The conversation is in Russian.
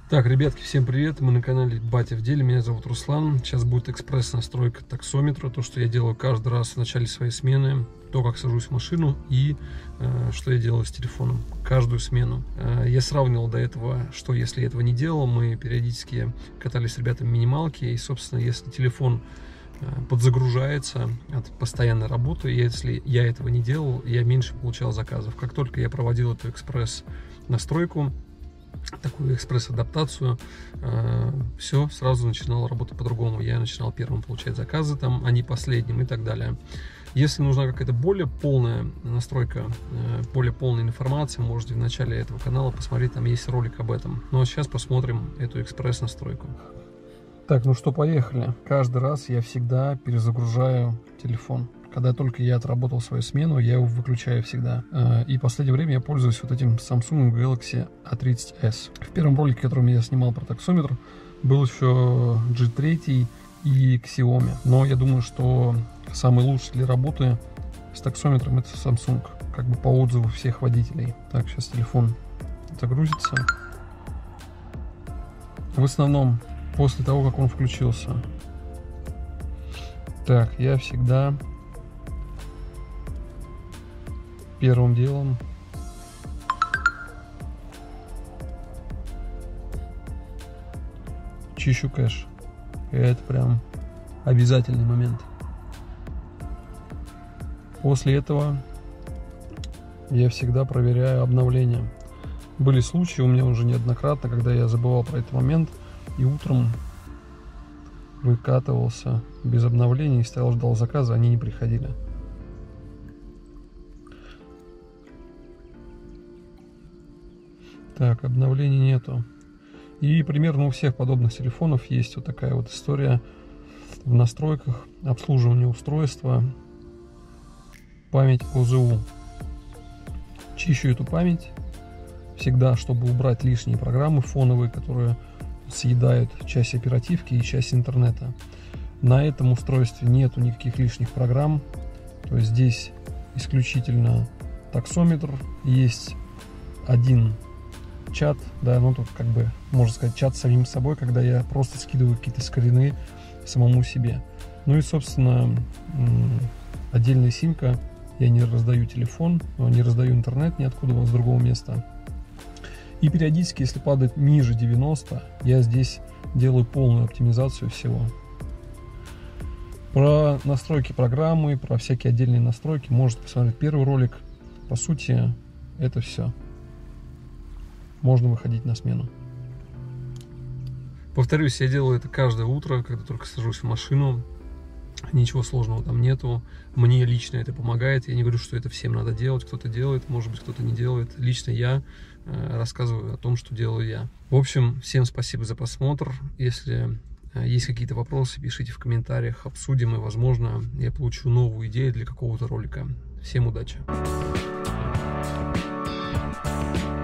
Так, ребятки, всем привет, мы на канале Батя в деле, меня зовут Руслан. Сейчас будет экспресс-настройка таксометра, то, что я делаю каждый раз в начале своей смены, то, как сажусь в машину и что я делаю с телефоном, каждую смену. Я сравнивал до этого, что если я этого не делал, мы периодически катались с ребятами в минималке, и, собственно, если телефон подзагружается от постоянной работы, если я этого не делал, я меньше получал заказов. Как только я проводил эту экспресс-настройку, такую экспресс-адаптацию, все сразу начинало работать по-другому. Я начинал первым получать заказы, там, а не последним и так далее. Если нужна какая-то более полная настройка, более полная информация, можете в начале этого канала посмотреть, там есть ролик об этом. Ну а сейчас посмотрим эту экспресс-настройку. Так, ну что, поехали. Каждый раз я всегда перезагружаю телефон. Когда только я отработал свою смену, я его выключаю всегда. И в последнее время я пользуюсь вот этим Samsung Galaxy A30s. В первом ролике, которым я снимал про таксометр, был еще G3 и Xiaomi. Но я думаю, что самый лучший для работы с таксометром это Samsung, как бы по отзыву всех водителей. Так, сейчас телефон загрузится. В основном после того, как он включился. Так, я всегда первым делом чищу кэш. Это прям обязательный момент. После этого я всегда проверяю обновления. Были случаи у меня уже неоднократно, когда я забывал про этот момент и утром выкатывался без обновлений, стоял, ждал заказа, они не приходили. Так, обновлений нету. И примерно у всех подобных телефонов есть вот такая вот история в настройках обслуживания устройства. Память ОЗУ. Чищу эту память всегда, чтобы убрать лишние программы фоновые, которые съедают часть оперативки и часть интернета. На этом устройстве нету никаких лишних программ. То есть здесь исключительно таксометр. Есть один чат, да, ну тут как бы, можно сказать, чат с самим собой, когда я просто скидываю какие-то скрины самому себе. Ну и, собственно, отдельная симка. Я не раздаю телефон, не раздаю интернет ниоткуда с другого места. И периодически, если падает ниже 90, я здесь делаю полную оптимизацию всего. Про настройки программы, про всякие отдельные настройки можете посмотреть первый ролик. По сути, это все. Можно выходить на смену. Повторюсь, я делаю это каждое утро, когда только сажусь в машину. Ничего сложного там нету. Мне лично это помогает. Я не говорю, что это всем надо делать. Кто-то делает, может быть, кто-то не делает. Лично я рассказываю о том, что делаю я. В общем, всем спасибо за просмотр. Если есть какие-то вопросы, пишите в комментариях, обсудим, и, возможно, я получу новую идею для какого-то ролика. Всем удачи!